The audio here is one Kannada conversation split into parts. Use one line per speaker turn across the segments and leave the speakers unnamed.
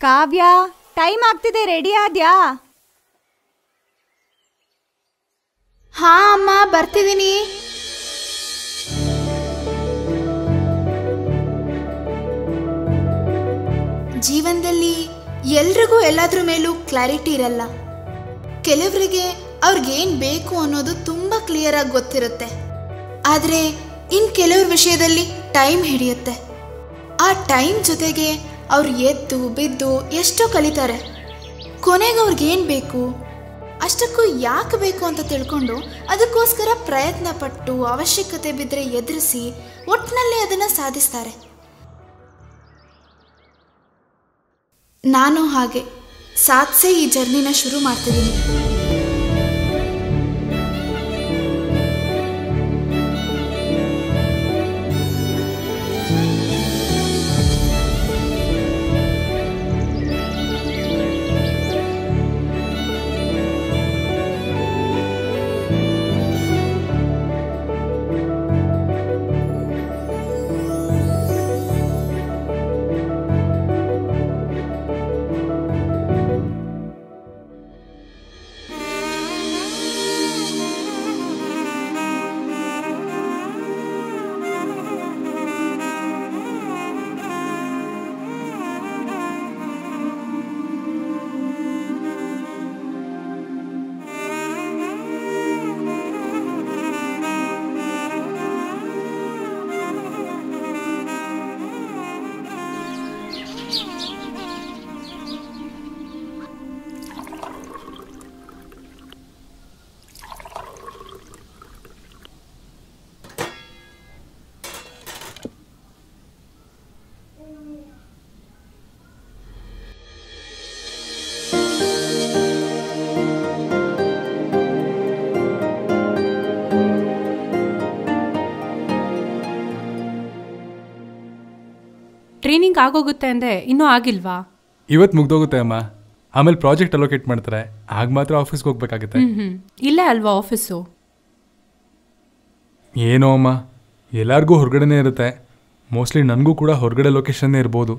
ಕಾವ್ಯ, ಟೈಮ್ ಆಗ್ತಿದೆ, ರೆಡಿ ಆದ್ಯಾ?
ಹಾ ಅಮ್ಮ, ಬರ್ತಿದ್ದೀನಿ. ಜೀವನದಲ್ಲಿ ಎಲ್ರಿಗೂ ಎಲ್ಲಾದ್ರ ಮೇಲೂ ಕ್ಲಾರಿಟಿ ಇರಲ್ಲ. ಕೆಲವರಿಗೆ ಅವ್ರಿಗೇನು ಬೇಕು ಅನ್ನೋದು ತುಂಬ ಕ್ಲಿಯರ್ ಆಗಿ ಗೊತ್ತಿರುತ್ತೆ. ಆದರೆ ಇನ್ನು ಕೆಲವ್ರ ವಿಷಯದಲ್ಲಿ ಟೈಮ್ ಹಿಡಿಯುತ್ತೆ. ಆ ಟೈಮ್ ಜೊತೆಗೆ ಅವ್ರು ಎದ್ದು ಬಿದ್ದು ಎಷ್ಟೋ ಕಲಿತಾರೆ. ಕೊನೆಗೆ ಅವ್ರಿಗೇನು ಬೇಕು, ಅಷ್ಟಕ್ಕೂ ಯಾಕೆ ಬೇಕು ಅಂತ ತಿಳ್ಕೊಂಡು ಅದಕ್ಕೋಸ್ಕರ ಪ್ರಯತ್ನ ಪಟ್ಟು ಅವಶ್ಯಕತೆ ಬಿದ್ದರೆ ಎದುರಿಸಿ ಒಟ್ಟಿನಲ್ಲಿ ಅದನ್ನು ಸಾಧಿಸ್ತಾರೆ. ನಾನು ಹಾಗೆ ಸಾಧಿಸೇ ಈ ಜರ್ನಿನ ಶುರು ಮಾಡ್ತಿದ್ದೀನಿ.
ಟ್ರೈನಿಂಗ್ ಆಗೋಗುತ್ತೆ ಅಂದೆ, ಇನ್ನೂ ಆಗಿಲ್ವಾ?
ಇವತ್ತು ಮುಗ್ದೋಗುತ್ತೆ ಅಮ್ಮ. ಆಮೇಲೆ ಪ್ರಾಜೆಕ್ಟ್ ಅಲೋಕೇಟ್ ಮಾಡ್ತಾರೆ, ಆಗ ಮಾತ್ರ ಆಫೀಸ್ಗೆ ಹೋಗ್ಬೇಕಾಗುತ್ತೆ.
ಇಲ್ಲೇ ಅಲ್ವಾ ಆಫೀಸು?
ಏನೋ ಅಮ್ಮ, ಎಲ್ಲರಿಗೂ ಹೊರಗಡೆನೇ ಇರುತ್ತೆ. ಮೋಸ್ಟ್ಲಿ ನನಗೂ ಕೂಡ ಹೊರಗಡೆ ಲೊಕೇಶನ್ನೇ ಇರ್ಬೋದು.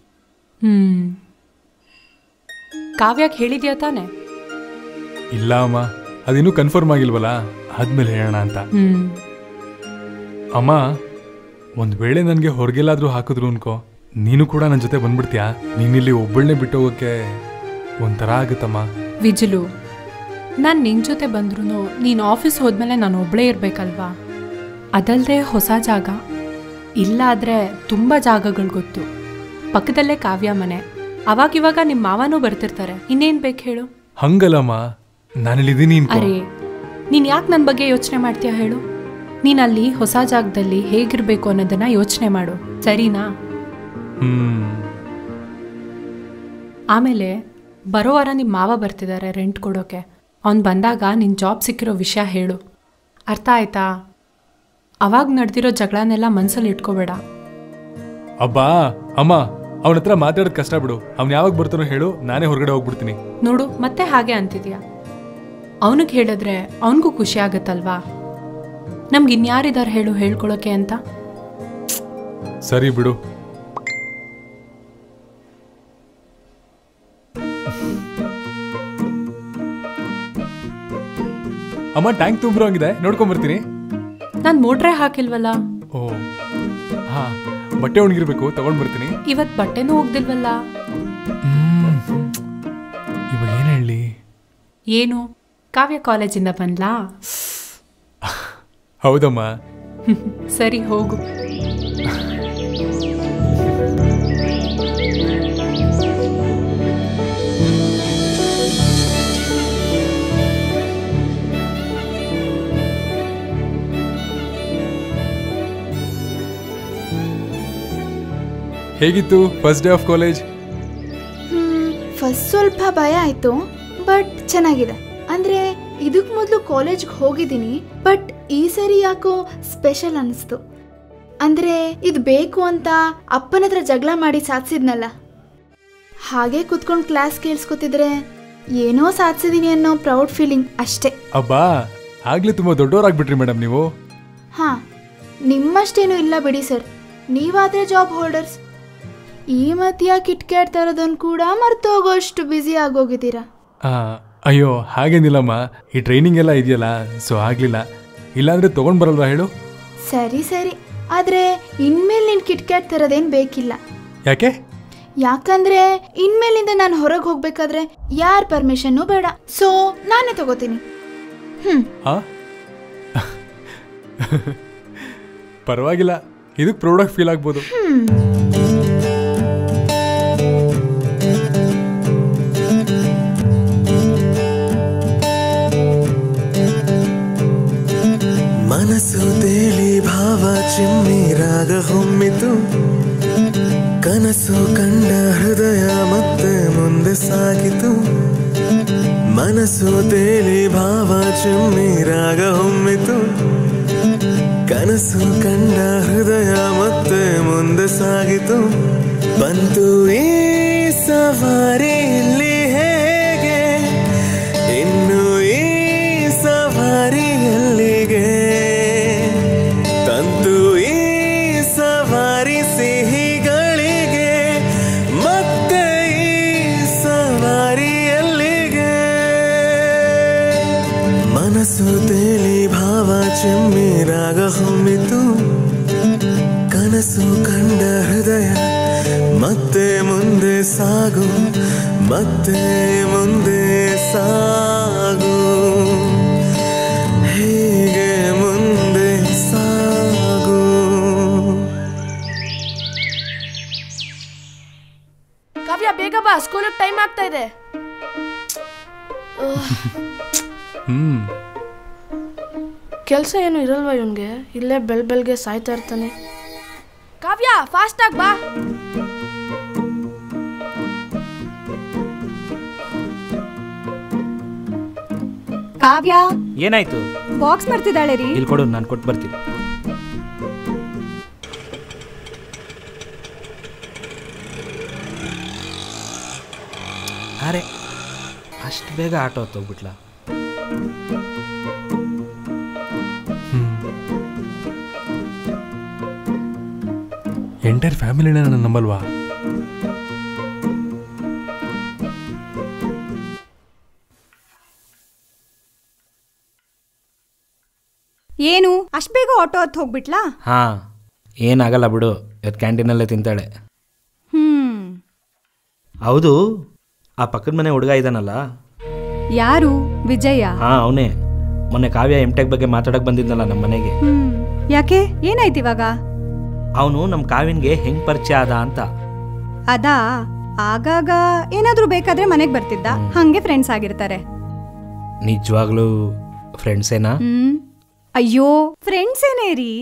ಕಾವ್ಯಕ್ಕೆ ಹೇಳಿದ್ಯಾ ತಾನೆ?
ಇಲ್ಲ ಅಮ್ಮ, ಅದಿನ್ನೂ ಕನ್ಫರ್ಮ್ ಆಗಿಲ್ವಲ್ಲ, ಆದ್ಮೇಲೆ ಹೇಳೋಣ ಅಂತ. ಅಮ್ಮ, ಒಂದು ವೇಳೆ ನನಗೆ ಹೊರಗೆಲ್ಲಾದರೂ ಹಾಕಿದ್ರು ಅನ್ಕೋ, ನೀನು ಕೂಡ ನನ್ನ ಜೊತೆ ಬಂದ್ಬಿಡ್ತೀಯಾ? ನೀನಿಲ್ಲಿ ಒಬ್ಬಳನ್ನೇ ಬಿಟ್ಟೋಗೋಕ್ಕೆ ಒಂಥರ ಆಗುತ್ತಮ್ಮ.
ವಿಜುಲು, ನಾನು ನಿನ್ನ ಜೊತೆ ಬಂದ್ರೂ ನೀನು ಆಫೀಸ್ ಹೋದ್ಮೇಲೆ ನಾನು ಒಬ್ಬಳೇ ಇರಬೇಕಲ್ವಾ? ಅದಲ್ಲದೆ ಹೊಸ ಜಾಗ, ಇಲ್ಲಾದರೆ ತುಂಬ ಜಾಗಗಳು ಗೊತ್ತು. ಪಕ್ಕದಲ್ಲೇ ಕಾವ್ಯ ಮನೆ, ಅವಾಗಿವಾಗ ನಿಮ್ಮ ಮಾವನೂ ಬರ್ತಿರ್ತಾರೆ. ಇನ್ನೇನು ಬೇಕು ಹೇಳು?
ಹಂಗಲ್ಲಮ್ಮ, ನಾನಿಲ್ಲಿದ್ದೀನಿ.
ಅರೇ, ನೀನು ಯಾಕೆ ನನ್ನ ಬಗ್ಗೆ ಯೋಚನೆ ಮಾಡ್ತೀಯಾ ಹೇಳು? ನೀನಲ್ಲಿ ಹೊಸ ಜಾಗದಲ್ಲಿ ಹೇಗಿರಬೇಕು ಅನ್ನೋದನ್ನ ಯೋಚನೆ ಮಾಡು, ಸರಿನಾ? ಆಮೇಲೆ ಬರೋ ವಾರ ನಿಮ್ಮ ಮಾವ ಬರ್ತಿದ್ದಾರೆ ರೆಂಟ್ ಕೊಡೋಕೆ. ಅವ್ನು ಬಂದಾಗ ನಿನ್ನ ಜಾಬ್ ಸಿಕ್ಕಿರೋ ವಿಷಯ ಹೇಳು, ಅರ್ಥ ಆಯ್ತಾ? ಅವಾಗ ನಡೆದಿರೋ ಜಗಳನೆಲ್ಲ ಮನಸ್ಸಲ್ಲಿ ಇಟ್ಕೋಬೇಡ.
ಅಬ್ಬಾ ಅಮ್ಮ, ಅವನ ಹತ್ರ ಮಾತಾಡೋದು ಕಷ್ಟ ಬಿಡು. ಅವ್ನು ಯಾವಾಗ ಬರ್ತಾನೋ ಹೇಳು, ನಾನೇ ಹೊರಗಡೆ ಹೋಗ್ಬಿಡ್ತೀನಿ.
ನೋಡು, ಮತ್ತೆ ಹಾಗೆ ಅಂತಿದ್ಯಾ. ಅವನಿಗೆ ಹೇಳಿದ್ರೆ ಅವನಿಗೂ ಖುಷಿ ಆಗುತ್ತಲ್ವಾ? ನಮ್ಗೆ ಇನ್ಯಾರಿದ್ದಾರೆ ಹೇಳು ಹೇಳ್ಕೊಳಕ್ಕೆ ಅಂತ?
ಸರಿ ಬಿಡು. ಅಮ್ಮ, ಟ್ಯಾಂಕ್ ತುಂಬ್ರೋ ಹಂಗಿದೆ, ನೋಡ್ಕೊಂಬರ್ತೀನಿ.
ನಾನು ಮೋಟ್ರೇ ಹಾಕಿಲ್ವಲ್ಲ.
ಓ ಹಾ, ಬಟ್ಟೆ ಒಣಗಿರ್ಬೇಕು, ತಗೊಂಡ್ಬರ್ತೀನಿ.
ಇವತ್ತು ಬಟ್ಟೆನೂ ಹೋಗ್ದಿಲ್ವಲ್ಲ.
ಇವಾಗ ಏನು ಹೇಳಿ?
ಏನು, ಕಾವ್ಯ ಕಾಲೇಜಿಂದ ಬಂದ್ಲಾ?
ಹೌದಮ್ಮ.
ಸರಿ, ಹೋಗು.
ಹೇಗಿತ್ತು first day of college?
First ಸ್ವಲ್ಪ ಭಯ ಆಯಿತು, ಬಟ್ ಚೆನ್ನಾಗಿದೆ. ಅಂದರೆ ಇದಕ್ಕೆ ಮೊದಲು ಕಾಲೇಜ್ಗೆ ಹೋಗಿದ್ದೀನಿ, ಬಟ್ ಈ ಸರಿ ಯಾಕೋ ಸ್ಪೆಷಲ್ ಅನ್ನಿಸ್ತು. ಅಂದರೆ ಇದು ಬೇಕು ಅಂತ ಅಪ್ಪನ ಹತ್ರ ಜಗಳ ಮಾಡಿ ಸಾಧಿಸಿದ್ನಲ್ಲ, ಹಾಗೆ ಕೂತ್ಕೊಂಡು ಕ್ಲಾಸ್ ಕೇಳಿಸ್ಕೊತಿದ್ರೆ ಏನೋ ಸಾಧಿಸಿದೀನಿ ಅನ್ನೋ ಪ್ರೌಡ್ ಫೀಲಿಂಗ್ ಅಷ್ಟೇ.
ಅಬ್ಬಾ, ಆಗ್ಲೇ ತುಂಬ ದೊಡ್ಡವರಾಗ್ಬಿಟ್ರಿ ಮೇಡಮ್ ನೀವು.
ಹಾಂ, ನಿಮ್ಮಷ್ಟೇನೂ ಇಲ್ಲ ಬಿಡಿ ಸರ್, ನೀವಾದರೆ ಜಾಬ್ ಹೋಲ್ಡರ್ಸ್. ಈ ಮಧ್ಯ ಕಿಟ್ಕ್ಯಾಟ್ ತರೋದನ್ನು ಕೂಡ ಮರ್ತೋಗೋಷ್ಟು ಬ್ಯುಸಿ ಆಗೋಗಿದ್ದೀರಾ.
ಅಯ್ಯೋ ಹಾಗೇನಿಲ್ಲಮ್ಮ, ಈ ಟ್ರೈನಿಂಗ್ ಎಲ್ಲ ಇದೆಯಲ್ಲ, ಸೊ ಆಗಲಿಲ್ಲ. ಇಲ್ಲಾಂದರೆ ತೊಗೊಂಡು ಬರಲ್ವಾ ಹೇಳು?
ಸರಿ ಸರಿ, ಆದರೆ ಇನ್ಮೇಲೆ ನೀನು ಕಿಟ್ಕ್ಯಾಟ್ ತರೋದೇನು ಬೇಕಿಲ್ಲ.
ಯಾಕೆ?
ಯಾಕಂದ್ರೆ ಇನ್ಮೇಲಿಂದ ನಾನು ಹೊರಗೆ ಹೋಗ್ಬೇಕಾದ್ರೆ ಯಾರ ಪರ್ಮಿಷನ್ನು ಬೇಡ. ಸೊ ನಾನೇ ತಗೋತೀನಿ.
ಪರವಾಗಿಲ್ಲ, ಇದಕ್ಕೆ ಪ್ರೌಡಾಗಿ ಫೀಲ್ ಆಗ್ಬೋದು.
ಮನಸ್ಸು ತೇಲಿ ಭಾವ ಚಿಮ್ಮಿ ರಾಗ ಹೊಮ್ಮಿತು, ಕನಸು ಕಂಡ ಹೃದಯ ಮತ್ತೆ ಮುಂದೆ ಸಾಗಿತು. ಮನಸ್ಸು ತೇಲಿ ಭಾವ ಚಿಮ್ಮಿ ರಾಗ ಹೊಮ್ಮಿತು, ಕನಸು ಕಂಡ ಹೃದಯ ಮತ್ತೆ ಮುಂದೆ ಸಾಗಿತು. ಬಂತು ಈ ಸವಾರಿಯಲ್ಲಿ ಹೇಗೆ, ಇನ್ನು ಈ ಸವಾರಿಯಲ್ಲಿಗೆ, ತಂತು ಈ ಸವಾರಿ ಸಿಹಿಗಳಿಗೆ, ಮತ್ತೆ ಈ ಸವಾರಿಯಲ್ಲಿಗೆ. ಮನಸ್ಸು ತೇಲಿ ಭಾವ ಚಿಮ್ಮಿ ರಾಗ ಹೊಮ್ಮಿತು, ಕನಸು ಕಂಡ ಹೃದಯ ಮತ್ತೆ ಮುಂದೆ ಸಾಗು, ಮತ್ತೆ ಮುಂದೆ ಸಾಗು, ಹೀಗೆ ಮುಂದೆ ಸಾಗು.
ಕಾವ್ಯ ಬೇಗ ಬಾ, ಸ್ಕೂಲಿಗೆ ಟೈಮ್ ಆಗ್ತಾ ಇದೆ. ಕೆಲಸ ಏನು ಇರಲ್ವಾ ಇವನ್ಗೆ? ಇಲ್ಲೇ ಬೆಳ್ಗೆ ಸಾಯ್ತಾ ಇರ್ತಾನೆ. ಕಾವ್ಯ ಫಾಸ್ಟ್ ಆಗಿ ಬಾ.
ಕಾವ್ಯ
ಏನಾಯ್ತು?
ಬಾಕ್ಸ್ ಮಾಡ್ತಿದ್ದಾಳೆ ರೀ.
ಇಲ್ಲಿ ಕೊಡು, ನಾನು ಕೊಟ್ಟು ಬರ್ತೀನಿ. ಅರೆ ಅಷ್ಟು ಬೇಗ ಆಟೋ ಹೋಗ್ಬಿಟ್ಲಾ?
ಎಂಟೈರ್ ಫ್ಯಾಮಿಲಿನ ನನ್ನ ನಂಬಲ್ವಾ?
ಏನು ಅಷ್ಟು ಬೇಗ ಆಟೋ ಹತ್ತು ಹೋಗ್ಬಿಟ್ಲಾ?
ಹಾ, ಏನಾಗಲ್ಲ ಬಿಡು, ಇವತ್ತು ಕ್ಯಾಂಟೀನಲ್ಲೇ ತಿಂತಾಳೆ. ಹೌದು, ಆ ಪಕ್ಕದ ಮನೆ ಹುಡುಗ ಇದ್ದಾನಲ್ಲ?
ಯಾರು? ವಿಜಯ?
ಹಾ ಅವನೇ. ಮೊನ್ನೆ ಕಾವ್ಯ ಎಂಟೆಕ್ ಬಗ್ಗೆ ಮಾತಾಡಕ್ ಬಂದಿದ್ನಲ್ಲ ನಮ್ಮ ಮನೆಗೆ.
ಯಾಕೆ, ಏನಾಯ್ತು ಇವಾಗ?
ಅವನು ನಮ್ಮ ಕಾವ್ಯನ್ಗೆ ಹೆಂಗ್ ಪರಿಚಯ ಆದ ಅಂತ.
ಅದಾ, ಆಗಾಗ ಏನಾದ್ರೂ ಬೇಕಾದ್ರೆ ಮನೆಗೆ ಬರ್ತಿದ್ದ, ಹಂಗೆ ಫ್ರೆಂಡ್ಸ್ ಆಗಿರ್ತಾರೆ.
ನಿಜವಾಗ್ಲೂ ಫ್ರೆಂಡ್ಸೇನಾ?
ಅಯ್ಯೋ ಫ್ರೆಂಡ್ಸ್ ಏನೇ ರೀ.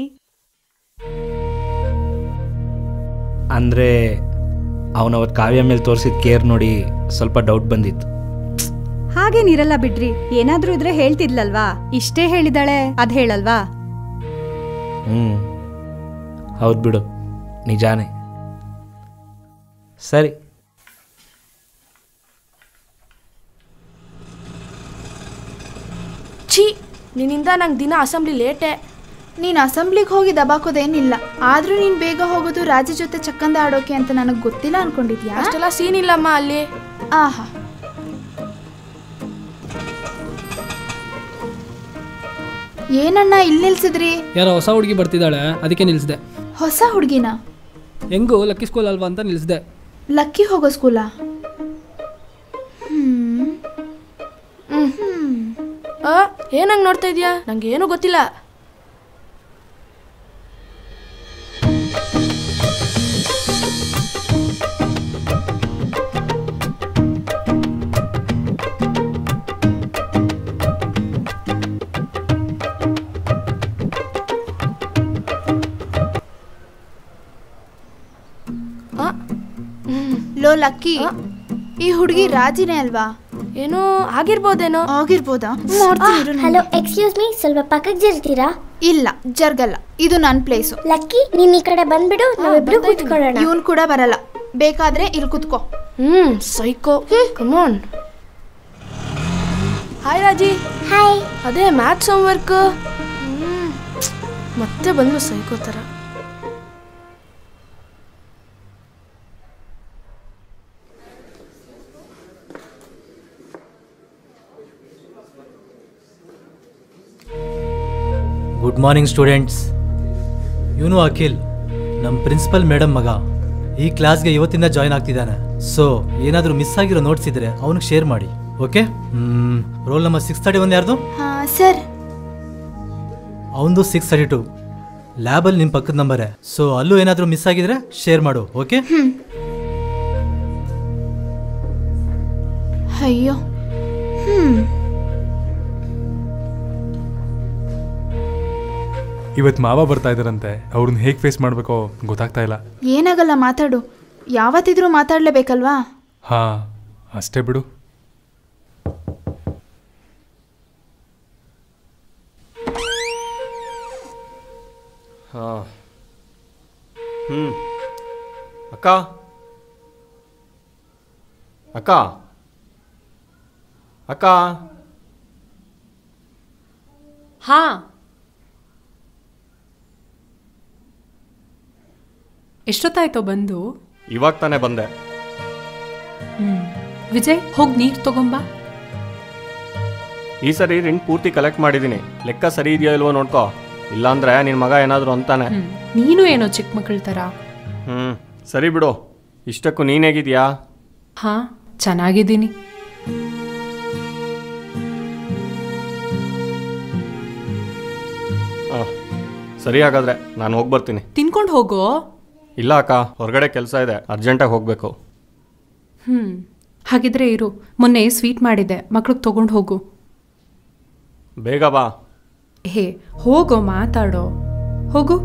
ಅಂದ್ರೆ ಅವನವತ್ತು ಕಾವ್ಯ ಮೇಲೆ ತೋರಿಸಿದ ಕೇರ್ ನೋಡಿ ಸ್ವಲ್ಪ ಡೌಟ್ ಬಂದಿತ್ತು.
ಹಾಗೇನಿರಲ್ಲ ಬಿಡ್ರಿ, ಏನಾದ್ರೂ ಇದ್ರೆ ಹೇಳ್ತಿದ್ಲಲ್ವಾ? ಇಷ್ಟೇ ಹೇಳಿದಾಳೆ, ಅದ್ ಹೇಳಲ್ವಾ?
ಹೌದು ಬಿಡು, ನಿಜಾನೇ. ಸರಿ,
ಛೀ, ನಿನ್ನಿಂದ ನಂಗೆ ದಿನ ಅಸೆಂಬ್ಲಿ ಲೇಟೇ.
ನೀನು ಅಸೆಂಬ್ಲಿಗೆ ಹೋಗಿ ದಬಾಕೋದೇನಿಲ್ಲ, ಆದ್ರೂ ನೀನು ಬೇಗ ಹೋಗೋದು ರಾಜ ಜೊತೆ ಚಕ್ಕಂದ ಆಡೋಕೆ ಅಂತ ನನಗೆ ಗೊತ್ತಿಲ್ಲ ಅನ್ಕೊಂಡಿದ್ಯಾ?
ಅಷ್ಟೆಲ್ಲ ಸೀನ್ ಇಲ್ಲಮ್ಮ ಅಲ್ಲಿ.
ಆಹಾ, ಏನಣ್ಣ ಇಲ್ಲಿ ನಿಲ್ಸಿದ್ರಿ?
ಯಾರೋ ಹೊಸ ಹುಡುಗಿ ಬರ್ತಿದ್ದಾಳೆ, ಅದಕ್ಕೆ ನಿಲ್ಸಿದೆ.
ಹೊಸ ಹುಡುಗಿನ?
ಹೆಂಗು ಲಕ್ಕಿ ಸ್ಕೂಲ್ ಅಲ್ವಾ ಅಂತ ನಿಲ್ಸಿದೆ.
ಲಕ್ಕಿ ಹೋಗೋ ಸ್ಕೂಲಾ?
ಏನಂಗೆ ನೋಡ್ತಾ ಇದೀಯಾ? ನಂಗೆ ಏನೂ ಗೊತ್ತಿಲ್ಲ.
ಲೋ ಲಕ್ಕಿ, ಈ ಹುಡುಗಿ ರಾಜಿನೇ ಅಲ್ವಾ?
ಏನೋ ಆಗಿರ್ಬೋದೇನೋ.
ಆಗಿರ್ಬೋದಾ?
ಹಲೋ, ಎಕ್ಸ್ಕ್ಯೂಸ್ ಮೀ, ಸ್ವಲ್ಪ ಪಕ್ಕಕ್ಕೆ ಜರ್ತೀರಾ?
ಇಲ್ಲ, ಜರ್ಗಲ್ಲ, ಇದು ನನ್ನ ಪ್ಲೇಸು.
ಲಕ್ಕಿ, ನೀನ್ ಈ ಕಡೆ ಬಂದ್ಬಿಡು, ನಾವಿಬ್ರು ಕೂತ್ಕೊಳ್ಳೋಣ.
ಇವನ್ ಕೂಡ ಬರಲ್ಲ, ಬೇಕಾದ್ರೆ ಇಲ್ಲಿ ಕೂತ್ಕೋ.
Psycho, come on. Hi Raji.
Hi.
ಅದೇ ಮ್ಯಾಥ್ಸ್ ಹೋಮ್ವರ್ಕ್. ಮತ್ತೆ ಬಂದು ಸೈಕೋ ಥರ.
Good morning students. ಇವನು ಅಖಿಲ್, ನಮ್ಮ ಪ್ರಿನ್ಸಿಪಲ್ ಮೇಡಮ್ ಮಗ. ಈ ಕ್ಲಾಸ್ಗೆ ಇವತ್ತಿಂದ ಜಾಯ್ನ್ ಆಗ್ತಿದ್ದಾನೆ. ಸೊ ಏನಾದರೂ ಮಿಸ್ ಆಗಿರೋ ನೋಟ್ಸ್ ಇದ್ರೆ ಅವನಿಗೆ ಶೇರ್ ಮಾಡಿ. ಓಕೆ? ರೋಲ್ ನಂಬರ್ 631 ಯಾರ್ದು?
ಸರ್.
ಅವನದು 632. ಲ್ಯಾಬಲ್ಲಿ ನಿಮ್ಮ ಪಕ್ಕದ ನಂಬರೇ. ಸೊ ಅಲ್ಲೂ ಏನಾದರೂ ಮಿಸ್ ಆಗಿದ್ರೆ ಶೇರ್ ಮಾಡು. ಓಕೆ?
ಅಯ್ಯೋ.
ಇವತ್ತು ಮಾವ ಬರ್ತಾ ಇದ್ದಾರಂತೆ. ಅವ್ರನ್ನ ಹೇಗೆ ಫೇಸ್ ಮಾಡಬೇಕೋ ಗೊತ್ತಾಗ್ತಾ ಇಲ್ಲ.
ಏನಾಗಲ್ಲ, ಮಾತಾಡು. ಯಾವತ್ತಿದ್ರೂ ಮಾತಾಡಲೇಬೇಕಲ್ವಾ?
ಹಾ, ಅಷ್ಟೇ ಬಿಡು.
ಹಾಂ. ಅಕ್ಕ ಅಕ್ಕ ಅಕ್ಕ.
ಹಾ, ಎಷ್ಟೊತ್ತಾಯ್ತೋ ಬಂದು?
ಇವಾಗ ತಾನೇ ಬಂದೆ.
ವಿಜಯ್, ಹೋಗಿ ನೀರು ತಗೊಂಬಾ.
ಈ ಸರಿ ರಿಂಗ್ ಪೂರ್ತಿ ಕಲೆಕ್ಟ್ ಮಾಡಿದ್ದೀನಿ. ಲೆಕ್ಕ ಸರಿ ಇದೆಯೋ ಇಲ್ವೋ ನೋಡ್ಕೋ, ಇಲ್ಲಾಂದ್ರೆ ನಿನ್ನ ಮಗ ಏನಾದರೂ ಅಂತಾನೆ.
ನೀನು ಏನೋ ಚಿಕ್ಕ ಮಕ್ಕಳ ಥರ.
ಸರಿ ಬಿಡು. ಇಷ್ಟಕ್ಕೂ ನೀನು ಹೇಗಿದ್ಯಾ?
ಹಾ, ಚೆನ್ನಾಗಿದ್ದೀನಿ.
ಸರಿ, ಹಾಗಾದ್ರೆ ನಾನು ಹೋಗಿ ಬರ್ತೀನಿ.
ತಿನ್ಕೊಂಡು ಹೋಗೋ.
ಇಲ್ಲ ಅಕ್ಕ, ಹೊರಗಡೆ ಕೆಲಸ ಇದೆ, ಅರ್ಜೆಂಟಾಗಿ ಹೋಗಬೇಕು.
ಹಾಗಿದ್ರೆ ಇರು, ಮೊನ್ನೆ ಸ್ವೀಟ್ ಮಾಡಿದ್ದೆ, ಮಕ್ಳಿಗೆ ತೊಗೊಂಡು ಹೋಗು.
ಬೇಗ ಬಾ.
ಹೇ, ಹೋಗೋ, ಮಾತಾಡೋ, ಹೋಗು.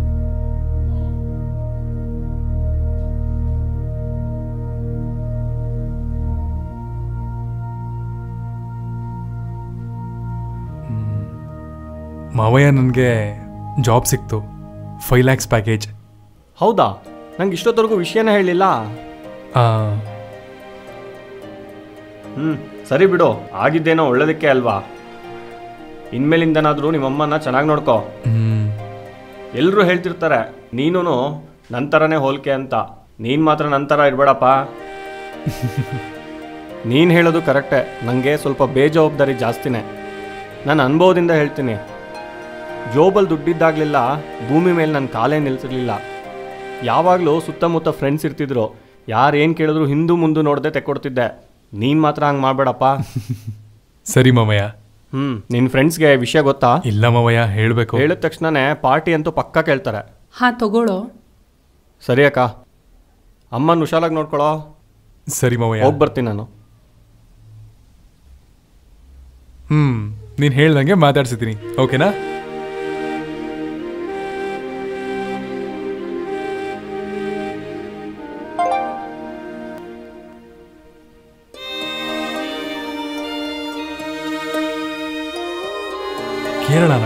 ಮಾವಯ್ಯ, ನನಗೆ ಜಾಬ್ ಸಿಕ್ತು. 5 lakhs ಪ್ಯಾಕೇಜ್.
ಹೌದಾ? ನಂಗೆ ಇಷ್ಟೊತ್ತವರೆಗೂ ವಿಷಯನೇ ಹೇಳಿಲ್ಲ. ಸರಿ ಬಿಡು, ಆಗಿದ್ದೇನೋ ಒಳ್ಳೇದಕ್ಕೆ ಅಲ್ವಾ. ಇನ್ಮೇಲಿಂದನಾದರೂ ನಿಮ್ಮಮ್ಮನ ಚೆನ್ನಾಗಿ ನೋಡ್ಕೋ. ಎಲ್ಲರೂ ಹೇಳ್ತಿರ್ತಾರೆ ನೀನು ನನ್ನ ಥರನೇ ಹೋಲಿಕೆ ಅಂತ. ನೀನು ಮಾತ್ರ ನನ್ನ ಥರ ಇರಬೇಡಪ್ಪ. ನೀನು ಹೇಳೋದು ಕರೆಕ್ಟೇ, ನನಗೆ ಸ್ವಲ್ಪ ಬೇಜವಾಬ್ದಾರಿ ಜಾಸ್ತಿನೇ. ನನ್ನ ಅನುಭವದಿಂದ ಹೇಳ್ತೀನಿ. ಜೋಬಲ್ಲಿ ದುಡ್ಡಿದ್ದಾಗಲಿಲ್ಲ, ಭೂಮಿ ಮೇಲೆ ನನ್ನ ಕಾಲೇ ನಿಲ್ಸಿರ್ಲಿಲ್ಲ. ಯಾವಾಗಲೂ ಸುತ್ತಮುತ್ತ ಫ್ರೆಂಡ್ಸ್ ಇರ್ತಿದ್ರು, ಯಾರೇನು ಕೇಳಿದ್ರು ಹಿಂದೂ ಮುಂದೆ ನೋಡದೆ ತೆಕ್ಕೊಡ್ತಿದ್ದೆ. ನೀನು ಮಾತ್ರ ಹಂಗೆ ಮಾಡಬೇಡಪ್ಪ.
ಸರಿ ಮಾವಯ್ಯ.
ನಿನ್ನ ಫ್ರೆಂಡ್ಸ್ಗೆ ವಿಷಯ ಗೊತ್ತಾ?
ಇಲ್ಲ ಮಾವಯ್ಯ, ಹೇಳಬೇಕು.
ಹೇಳಿದ ತಕ್ಷಣನೇ ಪಾರ್ಟಿ ಅಂತೂ ಪಕ್ಕ ಕೇಳ್ತಾರೆ.
ಹಾಂ, ತಗೊಳ್ಳೋ.
ಸರಿ ಅಕ್ಕ, ಅಮ್ಮನ ಹುಷಾರಾಗಿ ನೋಡ್ಕೊಳ್ಳೋ.
ಸರಿ ಮಾವಯ್ಯ,
ಹೋಗಿ ಬರ್ತೀನಿ ನಾನು.
ನೀನು ಹೇಳ್ದಂಗೆ ಮಾತಾಡ್ಸಿದ್ದೀನಿ. ಓಕೆನಾ? ಕೇರಳನಾ?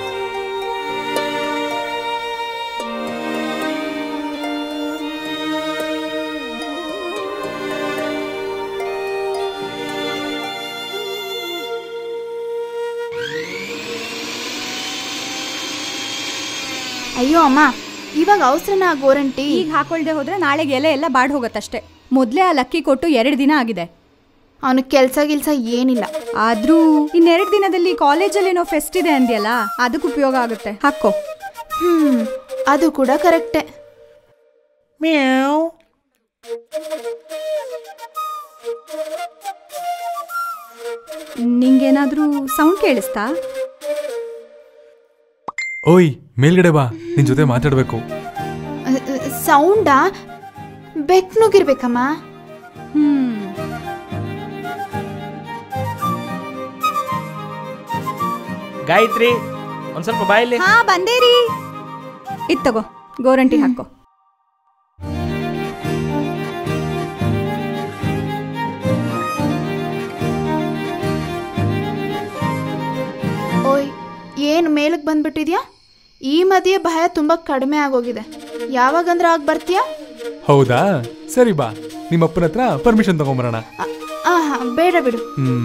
ಅಯ್ಯೋ ಅಮ್ಮ, ಇವಾಗ ಅವಸರನ ಗೋರಂಟಿ?
ಈಗ ಹಾಕೊಳ್ದೆ ಹೋದ್ರೆ ನಾಳೆಗೆ ಎಲೆ ಎಲ್ಲ ಬಾಡ್ ಹೋಗತ್ತಷ್ಟೇ. ಮೊದಲೇ ಆ ಲಕ್ಕಿ ಕೊಟ್ಟು 2 ದಿನ ಆಗಿದೆ.
ಅವನು ಕೆಲಸ ಏನಿಲ್ಲ.
ಆದ್ರೂ 2 ದಿನದಲ್ಲಿ ಕಾಲೇಜಲ್ಲಿ ಏನೋ ಫೆಸ್ಟ್ ಇದೆ ಅಂದ್ಯಲ್ಲ, ಅದಕ್ಕೆ ಉಪಯೋಗ ಆಗುತ್ತೆ. ಹಾಕೋ.
ಅದು ಕೂಡ ಕರೆಕ್ಟೇ.
ನಿಂಗೇನಾದ್ರೂ ಸೌಂಡ್ ಕೇಳಿಸ್ತಾ?
ಓಯ್, ಮೇಲ್ಗಡೆ ಬಾ, ನಿನ್ ಜೊತೆ ಮಾತಾಡ್ಬೇಕು.
ಸೌಂಡಾ? ಬೆಕ್ನುಗಿರ್ಬೇಕಮ್ಮ.
ಗಾಯತ್ರಿ, ಒಂದ್ ಸ್ವಲ್ಪ ಬಾಯಲ್ಲಿ.
ಹಾ, ಬಂದೇರಿ. ಇದ್ ತಗೋ, ಗೋರಂಟಿ ಹಾಕೋ.
ಓಯ್, ಏನು ಮೇಲಕ್ಕೆ ಬಂದ್ಬಿಟ್ಟಿದ್ಯಾ? ಈ ಮಧ್ಯೆ ಭಯ ತುಂಬಾ ಕಡಿಮೆ ಆಗೋಗಿದೆ. ಯಾವಾಗಂದ್ರೆ ಆಗ ಬರ್ತೀಯಾ?
ಹೌದಾ? ಸರಿ ಬಾ, ನಿಮ್ಮಪ್ಪನ ಹತ್ರ ಪರ್ಮಿಷನ್ ತಗೊಂಬರೋಣ.
ಬೇಡ ಬಿಡು.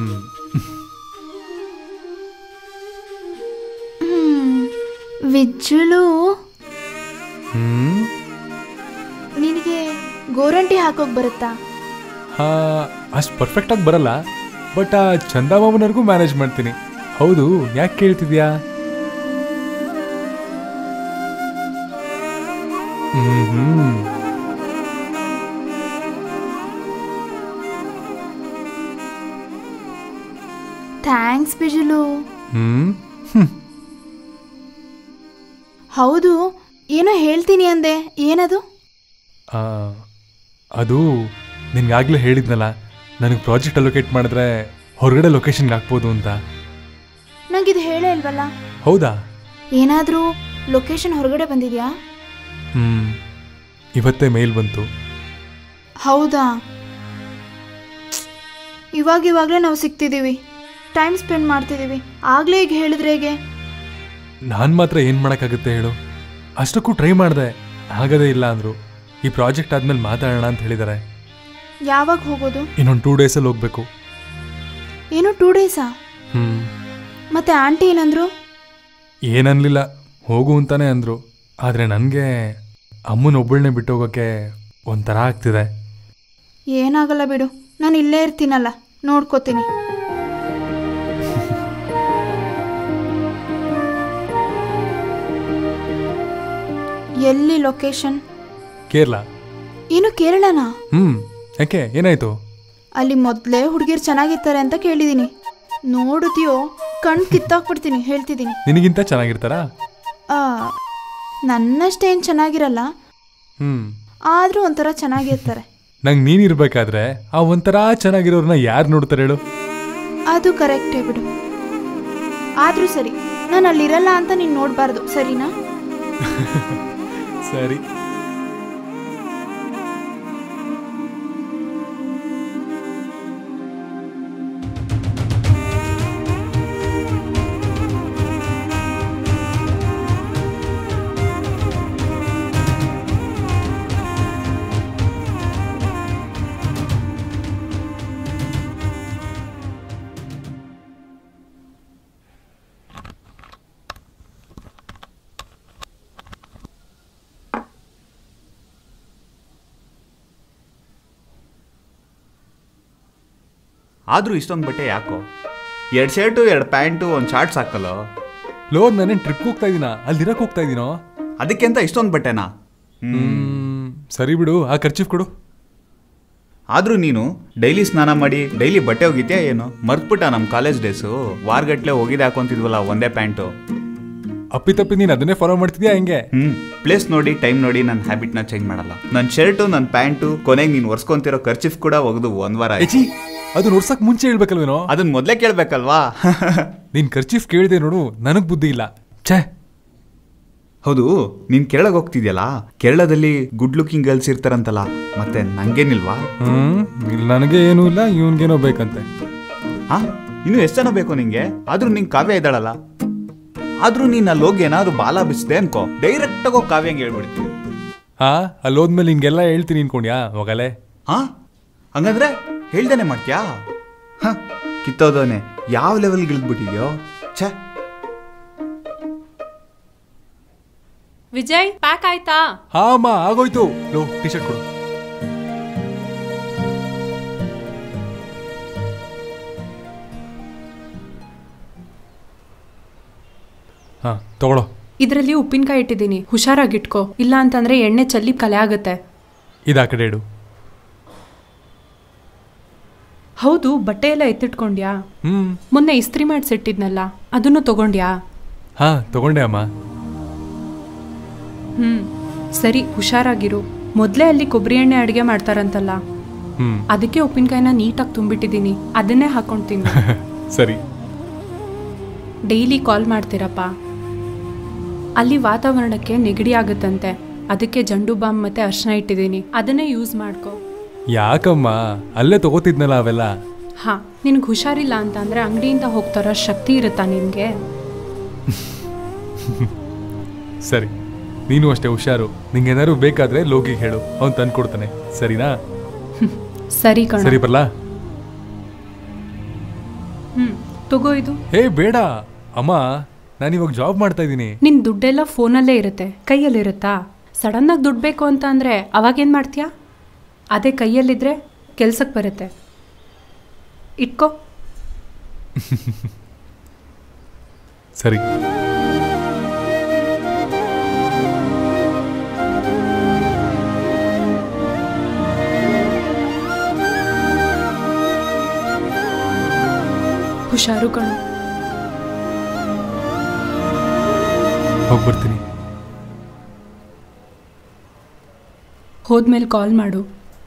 ವಿಜ್ಜುಳು, ನಿನಗೆ ಗೋರಂಟಿ ಹಾಕೋಕ್ ಬರುತ್ತಾ?
ಅಷ್ಟು ಪರ್ಫೆಕ್ಟ್ ಆಗಿ ಬರಲ್ಲ, ಬಟ್ ಆ ಚಂದಾಮಾಮನವರೆಗೂ ಮ್ಯಾನೇಜ್ ಮಾಡ್ತೀನಿ. ಹೌದು, ಯಾಕೆ ಕೇಳ್ತಿದ್ಯಾ?
ಥ್ಯಾಂಕ್ಸ್ ಬಿಜುಲು. ಹೌದು, ಏನೋ ಹೇಳ್ತೀನಿ ಅಂದೆ, ಏನದು?
ಅದು ನಿನ್ಗಾಗಲೇ ಹೇಳಿದ್ನಲ್ಲ, ನನಗೆ ಪ್ರಾಜೆಕ್ಟ್ ಅಲೋಕೇಟ್ ಮಾಡಿದ್ರೆ ಹೊರಗಡೆ ಲೊಕೇಶನ್ಗೆ ಹಾಕ್ಬೋದು ಅಂತ.
ನಂಗಿದು ಹೇಳೇ ಇಲ್ವಲ್ಲ.
ಹೌದಾ?
ಏನಾದರೂ ಲೊಕೇಶನ್ ಹೊರಗಡೆ ಬಂದಿದ್ಯಾ?
ಇವತ್ತೇ ಮೇಲ್ ಬಂತು.
ಹೌದಾ? ಇವಾಗಲೇ ನಾವು ಸಿಗ್ತಿದ್ದೀವಿ, ಟೈಮ್ ಸ್ಪೆಂಡ್ ಮಾಡ್ತಿದ್ದೀವಿ, ಆಗಲೇ ಈಗ ಹೇಳಿದ್ರೆ ಹೇಗೆ?
ನಾನು ಮಾತ್ರ ಏನು ಮಾಡೋಕ್ಕಾಗುತ್ತೆ ಹೇಳು? ಅಷ್ಟಕ್ಕೂ ಟ್ರೈ ಮಾಡಿದೆ, ಆಗದೇ ಇಲ್ಲ ಅಂದರು. ಈ ಪ್ರಾಜೆಕ್ಟ್ ಆದಮೇಲೆ ಮಾತಾಡೋಣ ಅಂತ ಹೇಳಿದ್ದಾರೆ.
ಯಾವಾಗ ಹೋಗೋದು?
ಇನ್ನೊಂದು 2 ಡೇಸಲ್ಲಿ ಹೋಗ್ಬೇಕು.
ಏನು 2 ಡೇಸಾ? ಮತ್ತೆ ಆಂಟಿ ಏನಂದ್ರು?
ಏನನ್ಲಿಲ್ಲ, ಹೋಗು ಅಂತಾನೆ ಅಂದರು. ಆದರೆ ನನಗೆ ಅಮ್ಮನೊಬ್ಬಳನ್ನೇ ಬಿಟ್ಟು ಹೋಗೋಕ್ಕೆ ಒಂಥರ ಆಗ್ತಿದೆ.
ಏನಾಗಲ್ಲ ಬಿಡು, ನಾನು ಇಲ್ಲೇ ಇರ್ತೀನಲ್ಲ, ನೋಡ್ಕೋತೀನಿ. ಎಲ್ಲಿ ಲೊಕೇಶನ್?
ಕೇರಳ.
ಏನು ಕೇರಳನಾ?
ಯಾಕೆ, ಏನಾಯ್ತು?
ಅಲ್ಲಿ ಮೊದಲೇ ಹುಡುಗಿರು ಚೆನ್ನಾಗಿರ್ತಾರೆ ಅಂತ ಕೇಳಿದೀನಿ. ನೋಡುತ್ತೀಯೋ ಕಣ್ ಕಿತ್ತಾಕ್ಬಿಡ್ತೀನಿ, ಹೇಳ್ತಿದ್ದೀನಿ.
ನಿನಗಿಂತ ಚೆನ್ನಾಗಿರ್ತಾರಾ?
ನನ್ನಷ್ಟೇನು ಚೆನ್ನಾಗಿರಲ್ಲ, ಆದ್ರೂ ಒಂಥರ ಚೆನ್ನಾಗಿರ್ತಾರೆ.
ನಂಗೆ ನೀನಿರ್ಬೇಕಾದ್ರೆ ಆ ಒಂಥರ ಚೆನ್ನಾಗಿರೋರ್ನ ಯಾರು ನೋಡ್ತಾರೆ ಹೇಳು?
ಅದು ಕರೆಕ್ಟೇ ಬಿಡು. ಆದ್ರೂ ಸರಿ, ನಾನು ಅಲ್ಲಿರಲ್ಲ ಅಂತ ನೀನು ನೋಡಬಾರ್ದು, ಸರಿನಾ?
ಸರಿ.
ಆದರೂ ಇಷ್ಟೊಂದು ಬಟ್ಟೆ ಯಾಕೋ? 2 ಶರ್ಟು 2 ಪ್ಯಾಂಟು 1 ಶಾರ್ಟ್ಸ್ ಹಾಕಲ್ಲೋ?
ಲೋ, ನಾನೇನು ಟ್ರಿಪ್ಗೆ ಹೋಗ್ತಾ ಇದ್ದೀನಾ? ಅಲ್ಲಿರಕ್ಕೆ ಹೋಗ್ತಾ ಇದ್ದೀನೋ?
ಅದಕ್ಕೆ ಅಂತ ಇಷ್ಟೊಂದು ಬಟ್ಟೆನಾ?
ಸರಿ ಬಿಡು, ಆ ಖರ್ಚಿಫ್ ಕೊಡು.
ಆದರೂ ನೀನು ಡೈಲಿ ಸ್ನಾನ ಮಾಡಿ ಡೈಲಿ ಬಟ್ಟೆ ಹೋಗಿದ್ಯಾ ಏನು? ಮರ್ತ್ಬಿಟ್ಟ ನಮ್ಮ ಕಾಲೇಜ್ ಡೇಸು? ವಾರಗಟ್ಲೆ ಹೋಗಿದ್ದೆ ಹಾಕೊಂತಿದ್ವಲ್ಲ ಒಂದೇ ಪ್ಯಾಂಟು.
ಅಪ್ಪಿತಪ್ಪಿ ನೀನು ಅದನ್ನೇ ಫಾಲೋ ಮಾಡ್ತಿದ್ಯಾ ಹೆಂಗೆ?
ಪ್ಲೇಸ್ ನೋಡಿ ಟೈಮ್ ನೋಡಿ ನನ್ನ ಹ್ಯಾಬಿಟ್ನ ಚೇಂಜ್ ಮಾಡಲ್ಲ. ನನ್ನ ಶರ್ಟು ನನ್ನ ಪ್ಯಾಂಟು ಕೊನೆಗೆ ನೀನು ಒರ್ಸ್ಕೊಂತಿರೋ ಖರ್ಚಿಫ್ ಕೂಡ ಒಗೆದು 1 ವಾರ.
ಅದು ನೋಡ್ಸಕ್ ಮುಂಚೆ ಹೇಳ್ಬೇಕಲ್ವೇನೋ?
ಅದನ್ನ ಮೊದಲೇ ಕೇಳ್ಬೇಕಲ್ವಾ?
ನೀನ್ ಖರ್ಚಿಫ್ ಕೇಳಿದೆ ನೋಡು, ನನಗ್ ಬುದ್ಧಿ ಇಲ್ಲ. ಛೇ.
ಹೌದು, ನೀನ್ ಕೇಳಕ್ ಹೋಗ್ತಿದ್ಯಲ್ಲ, ಕೇರಳದಲ್ಲಿ ಗುಡ್ ಲುಕಿಂಗ್ ಗರ್ಲ್ಸ್ ಇರ್ತಾರಂತಲ್ಲ, ಮತ್ತೆ ನಂಗೇನಿಲ್ವಾ?
ನನಗೆ ಏನೂ ಇಲ್ಲ, ಇವನ್ಗೇನೋ ಬೇಕಂತೆ.
ಇನ್ನು ಎಷ್ಟು ಜನ ಬೇಕು ನಿಂಗೆ? ಆದ್ರೂ ನಿಂಗೆ ಕಾವ್ಯ ಇದ್ದಾಳಲ್ಲ. ಆದ್ರೂ ನೀನ್ ಅಲ್ಲಿ ಹೋಗಿ ಏನಾದ್ರು ಬಾಲ ಬಿಸಿದೆ ಅನ್ಕೋ, ಡೈರೆಕ್ಟ್ ಆಗಿ ಕಾವ್ಯಂಗೆ ಹೇಳ್ಬಿಡ್ತೀವಿ.
ಅಲ್ಲೋದ್ಮೇಲೆ ನಿನ್ಗೆಲ್ಲ ಹೇಳ್ತೀನಿ ಅನ್ಕೊಂಡ್ಯಾ? ಹೋಗಲೇ.
ಹಂಗಂದ್ರೆ ಹೇಳ್ದೇನೆ ಮಾಡ್ತೀಯಾ? ಕಿತ್ತೋದವನೆ ಯಾವ ಲೆವೆಲ್ಗೆ ಇಳಿದ್ಬಿಟ್ಟಿದ್ಯೋ? ಛೇ.
ವಿಜಯ್, ಪ್ಯಾಕ್ ಆಯ್ತಾ?
ಅಮ್ಮ ಆಗೋಯ್ತು. ಲೋ, ಟಿ ಶರ್ಟ್ ಕೊಡು. ತಗೊಳ್ಳೋ.
ಇದರಲ್ಲಿ ಉಪ್ಪಿನಕಾಯಿ ಇಟ್ಟಿದ್ದೀನಿ, ಹುಷಾರಾಗಿಟ್ಕೋ, ಇಲ್ಲ ಅಂತಂದ್ರೆ ಎಣ್ಣೆ ಚಲ್ಲಿ ಕಲೆ ಆಗುತ್ತೆ.
ಇದಾ ಕಡೆ ಇಡು.
ಹೌದು, ಬಟ್ಟೆ ಎಲ್ಲ ಎತ್ತಿಟ್ಕೊಂಡ್ಯಾ? ಮೊನ್ನೆ ಇಸ್ತ್ರಿ ಮಾಡಿಸಿಟ್ಟಿದ್ನಲ್ಲ, ಅದನ್ನು ತಗೊಂಡ್ಯಾ?
ತಗೊಂಡೆ ಅಮ್ಮ.
ಸರಿ, ಹುಷಾರಾಗಿರು. ಮೊದಲೇ ಅಲ್ಲಿ ಕೊಬ್ಬರಿ ಎಣ್ಣೆ ಅಡುಗೆ ಮಾಡ್ತಾರಂತಲ್ಲ, ಅದಕ್ಕೆ ಉಪ್ಪಿನಕಾಯಿನ ನೀಟಾಗಿ ತುಂಬಿಟ್ಟಿದ್ದೀನಿ, ಅದನ್ನೇ ಹಾಕೊಂಡ್ತೀನಿ.
ಸರಿ.
ಡೈಲಿ ಕಾಲ್ ಮಾಡ್ತೀರಪ್ಪ. ಅಲ್ಲಿ ವಾತಾವರಣಕ್ಕೆ ನೆಗಡಿ ಆಗುತ್ತಂತೆ, ಅದಕ್ಕೆ ಜಂಡು ಬಾಂಬ್ ಮತ್ತೆ ಅರ್ಶನ ಇಟ್ಟಿದ್ದೀನಿ, ಅದನ್ನೇ ಯೂಸ್ ಮಾಡ್ಕೋ.
ಯಾಕಮ್ಮ, ಅಲ್ಲೇ ತಗೋತಿದ್ನಲ್ಲ ಅವೆಲ್ಲ.
ನಿನ್ಗೆ ಹುಷಾರಿಲ್ಲ ಅಂತ ಅಂದ್ರೆ ಅಂಗಡಿಯಿಂದ ಹೋಗ್ತಾರ ಶಕ್ತಿ ಇರುತ್ತಾ ನಿನ್ಗೆ?
ಸರಿ, ನೀನು ಅಷ್ಟೇ ಹುಷಾರು. ನಿಂಗೇನಾದ್ರು ಬೇಕಾದ್ರೆ ಲೋಗಿಗೆ ಹೇಳು, ಅವ್ನು ತಂದು ಕೊಡ್ತಾನೆ, ಸರಿನಾ?
ಸರಿ ಕಣ.
ಸರಿ ಬರ್ಲಾ?
ತಗೋ ಇದು.
ಬೇಡ ಅಮ್ಮ, ನಾನಿವಾಗ ಜಾಬ್ ಮಾಡ್ತಾ ಇದ್ದೀನಿ.
ನಿನ್ ದುಡ್ಡೆಲ್ಲ ಫೋನಲ್ಲೇ ಇರುತ್ತೆ, ಕೈಯಲ್ಲಿರುತ್ತಾ? ಸಡನ್ ಆಗಿ ದುಡ್ಡು ಬೇಕು ಅಂತ ಅಂದ್ರೆ ಅವಾಗೇನ್ ಮಾಡ್ತೀಯಾ? ಅದೇ ಕೈಯಲ್ಲಿದ್ರೆ ಕೆಲ್ಸಕ್ಕೆ ಬರುತ್ತೆ, ಇಟ್ಕೋ.
ಸರಿ.
ಹುಷಾರು ಕಣು.
ಹೋಗ್ಬರ್ತೀನಿ.
ಹೋದ್ಮೇಲೆ ಕಾಲ್ ಮಾಡು.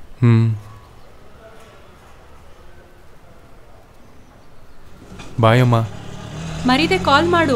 ಬಾಯ್ ಅಮ್ಮ.
ಮರೀದೆ ಕಾಲ್ ಮಾಡು.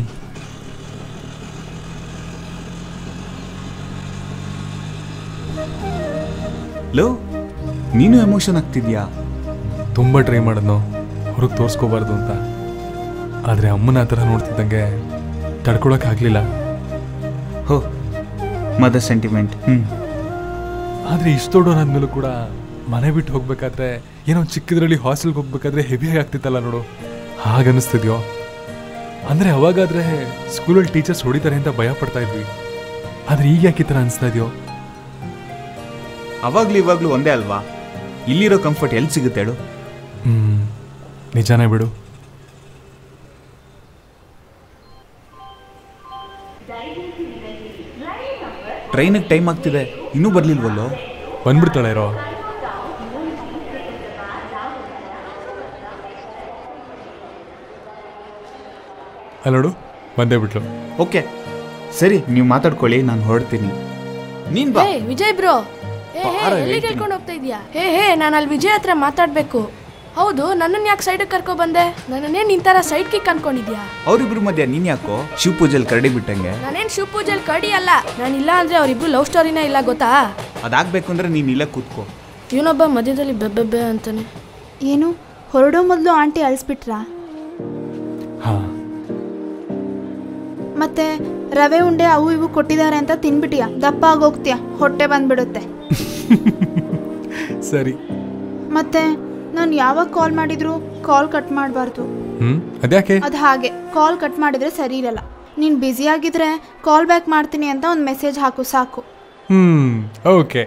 ಲೋ, ನೀನು ಎಮೋಷನ್ ಆಗ್ತಿದ್ಯಾ?
ತುಂಬ ಟ್ರೈ ಮಾಡಿದ್ನೋ ಹೊರಗೆ ತೋರಿಸ್ಕೋಬಾರ್ದು ಅಂತ. ಆದರೆ ಅಮ್ಮನ ಆ ಥರ ನೋಡ್ತಿದ್ದಂಗೆ ತಡ್ಕೊಳಕ್ಕಾಗಲಿಲ್ಲ.
ಹೋ, ಮದರ್ ಸೆಂಟಿಮೆಂಟ್.
ಆದರೆ ಇಷ್ಟು ದೊಡ್ಡವನಾದ್ಮೇಲೂ ಕೂಡ ಮನೆ ಬಿಟ್ಟು ಹೋಗ್ಬೇಕಾದ್ರೆ ಏನೋ ಚಿಕ್ಕದ್ರಲ್ಲಿ ಹಾಸ್ಟೆಲ್ಗೆ ಹೋಗ್ಬೇಕಾದ್ರೆ ಹೆವಿಯಾಗಿ ಆಗ್ತಿತ್ತಲ್ಲ ನೋಡು, ಹಾಗನ್ನಿಸ್ತಿದ್ಯೋ? ಅಂದರೆ ಅವಾಗಾದರೆ ಸ್ಕೂಲಲ್ಲಿ ಟೀಚರ್ಸ್ ಹೊಡಿತಾರೆ ಅಂತ ಭಯ ಪಡ್ತಾ ಇದ್ವಿ. ಆದರೆ ಈಗ ಯಾಕೆ ಈ ಥರ ಅನಿಸ್ತಾ ಇದೆಯೋ?
ಅವಾಗ್ಲೂ ಇವಾಗ್ಲೂ ಒಂದೇ ಅಲ್ವಾ? ಇಲ್ಲಿರೋ ಕಂಫರ್ಟ್ ಎಲ್ಲಿ ಸಿಗುತ್ತೆ ಹೇಳು?
ನಿಜಾನೇ ಬಿಡು.
ಟ್ರೈನಿಗೆ ಟೈಮ್ ಆಗ್ತಿದೆ, ಇನ್ನೂ ಬರ್ಲಿಲ್ವಲ್ಲೋ?
ಬಂದ್ಬಿಡ್ತಾಳೆ ಇರೋ. ಅಲ್ಲೋಡು, ಬಂದೇ ಬಿಟ್ಲು.
ಓಕೆ ಸರಿ, ನೀವು ಮಾತಾಡ್ಕೊಳ್ಳಿ, ನಾನು ಹೊರಡ್ತೀನಿ. ನೀನ್ ಬಾ.
ವಿಜಯ್ ಬ್ರೋ, ಎಲ್ಲಿ ಕೇಳ್ಕೊಂಡು ಹೋಗ್ತಾ ಇದೀಯಾ? ನಾನು ಅಲ್ಲಿ ವಿಜಯ್ ಹತ್ರ ಮಾತಾಡ್ಬೇಕು. ಹೌದು, ನನ್ನನ್ನು ಯಾಕೆ ಸೈಡಿಗೆ ಕರ್ಕೊ ಬಂದೆ? ನನ್ನೇ ನಿನ್ ತರ ಸೈಡ್ ಕಿಕ್ ಅನ್ಕೊಂಡಿದ್ಯಾ?
ಅವ್ರಿಬ್ರು ಮಧ್ಯ ನೀನ್ ಯಾಕೋ ಶಿವ ಪೂಜೆಲ್ ಕರಡಿ ಬಿಟ್ಟಂಗೆ?
ನಾನೇನ್ ಶಿವ ಪೂಜೆಲ್ ಕರಡಿ ಅಲ್ಲ. ನಾನಿಲ್ಲ ಅಂದ್ರೆ ಅವ್ರಿಬ್ರು ಲವ್ ಸ್ಟೋರಿನ ಇಲ್ಲ, ಗೊತ್ತಾ?
ಅದಾಗಬೇಕು ಅಂದ್ರೆ ನೀನ್ ಇಲ್ಲ ಕೂತ್ಕೋ.
ಇವನೊಬ್ಬ ಮಧ್ಯದಲ್ಲಿ ಬೆಬ್ಬೆಬ್ಬೆ ಅಂತಾನೆ.
ಏನು ಹೊರಡೋ ಮೊದಲು ಆಂಟಿ ಅಳಿಸ್ಬಿಟ್ರಾ? ಮತ್ತೆ ರವೆ ಉಂಡೆ ಅವು ಇವು ಕೊಟ್ಟಿದ್ದಾರೆ ಅಂತ ತಿನ್ಬಿಟ್ಟಿಯಾ? ದಪ್ಪ ಆಗೋಗ್ತೀಯಾ, ಹೊಟ್ಟೆ ಬಂದ್ಬಿಡುತ್ತೆ.
ಸರಿ.
ಮತ್ತೆ ನಾನು ಯಾವಾಗ ಕಾಲ್ ಮಾಡಿದ್ರು ಕಾಲ್ ಕಟ್ ಮಾಡಬಾರ್ದು.
ಅದ್ಯಾಕೆ?
ಅದು ಹಾಗೆ, ಕಾಲ್ ಕಟ್ ಮಾಡಿದ್ರೆ ಸರಿ ಇರಲ್ಲ. ನೀನು ಬ್ಯುಸಿ ಆಗಿದ್ರೆ ಕಾಲ್ ಬ್ಯಾಕ್ ಮಾಡ್ತೀನಿ ಅಂತ ಒಂದು ಮೆಸೇಜ್ ಹಾಕು ಸಾಕು.
ಓಕೆ.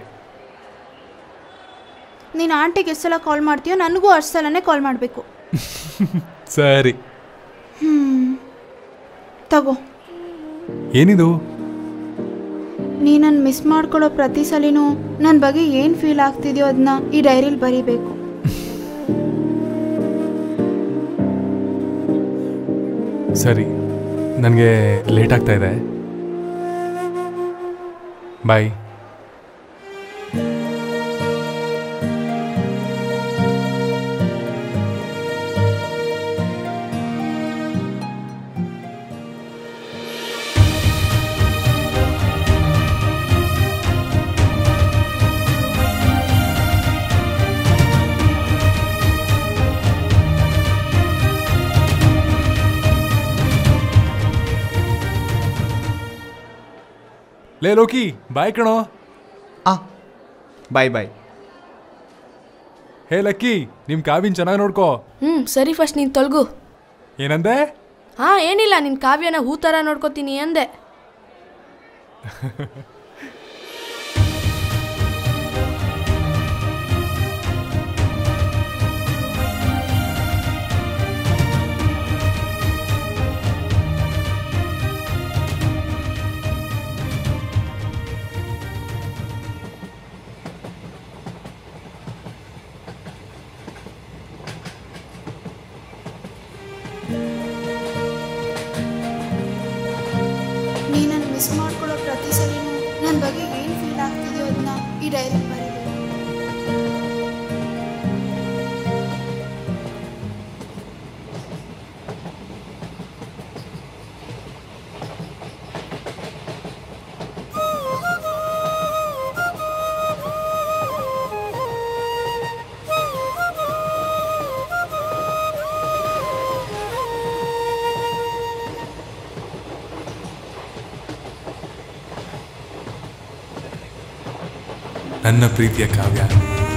ನೀನು ಆಂಟಿಗೆ ಎಷ್ಟು ಸಲ ಕಾಲ್ ಮಾಡ್ತೀಯೋ ನನಗೂ ಅಷ್ಟು ಸಲನೇ ಕಾಲ್ ಮಾಡಬೇಕು.
ಸರಿ.
ತಗೋ.
ಏನಿದು?
ನೀ ನನ್ನ ಮಿಸ್ ಮಾಡ್ಕೊಳ್ಳೋ ಪ್ರತಿ ಸಲಿನೂ ನನ್ನ ಬಗ್ಗೆ ಏನು ಫೀಲ್ ಆಗ್ತಿದೆಯೋ ಅದನ್ನ ಈ ಡೈರಿಲಿ ಬರೀಬೇಕು.
ಸರಿ, ನನಗೆ ಲೇಟ್ ಆಗ್ತಾ ಇದೆ. ಬಾಯ್. ಲೇ ಲೋಕಿ, ಬಾಯ್ ಕಣೋ.
ಬಾಯ್ ಬಾಯ್.
ಹೇ ಲಕ್ಕಿ, ನಿಮ್ಮ ಕಾವ್ಯನ ಚೆನ್ನಾಗಿ ನೋಡ್ಕೋ.
ಸರಿ, ಫಸ್ಟ್ ನೀನು ತೊಲಗು.
ಏನಂದೆ?
ಏನಿಲ್ಲ, ನಿನ್ನ ಕಾವ್ಯನ ಹೂ ಥರ ನೋಡ್ಕೋತೀನಿ ಅಂದೆ.
ನೀ ನನ್ನ ಮಿಸ್ ಮಾಡ್ಕೊಳ್ಳೋ ಪ್ರತಿ ಸಲಿನೂ ನನ್ನ ಬಗ್ಗೆ ಏನು ಫೀಲ್ ಆಗ್ತಿದೆಯೋ ಅದನ್ನ ಈ ಡೈರಿ ಬರೀಬೇಕು.
ನನ್ನ ಪ್ರೀತಿಯ ಕಾವ್ಯ,